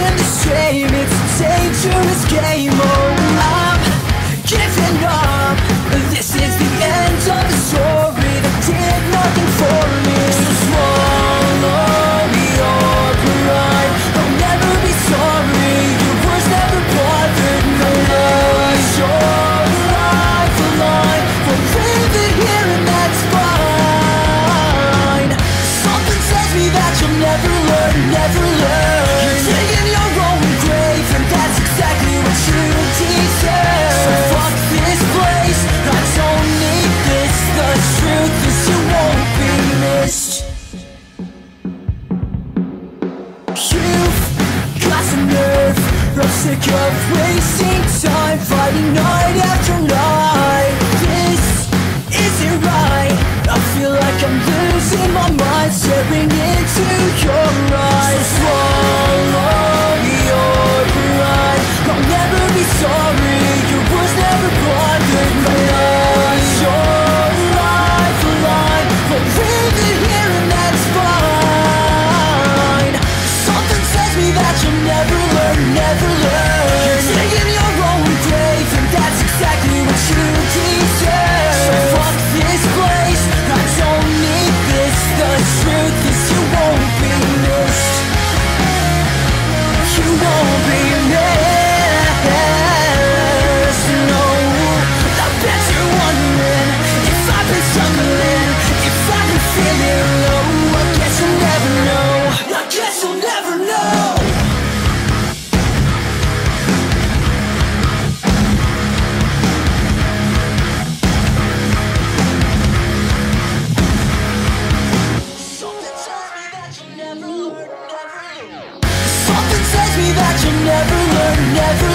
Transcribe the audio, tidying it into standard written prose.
in the shame. It's a dangerous game. Oh, I'm giving up. This is the end of the story that did nothing for me. So swallow your pride. I'll never be sorry. Your words never bothered me. Lose your life alive. We'll leave it here and that's fine. Something tells me that you'll never learn, never learn. You're digging your own grave, and that's exactly what you deserve. So fuck this place, I don't need this. The truth is you won't be missed. You've got some nerve. I'm sick of wasting time, fighting night after night. This isn't right. I feel like I'm losing my mind, staring into your eyes. So swallow your pride. I'll never be sorry. Your words never bothered me. Lose your life alive. But leave it here and that's fine. Something tells me that you'll never learn, never learn. You're digging your own grave, and that's exactly what you deserve. So fuck this place, I don't need this. The truth is you won't be missed. You won't be missed, no. I bet you're wondering if I've been struggling, if I've been feeling low. I guess you'll never know. I guess you'll never know. Something tells me that you'll never learn, never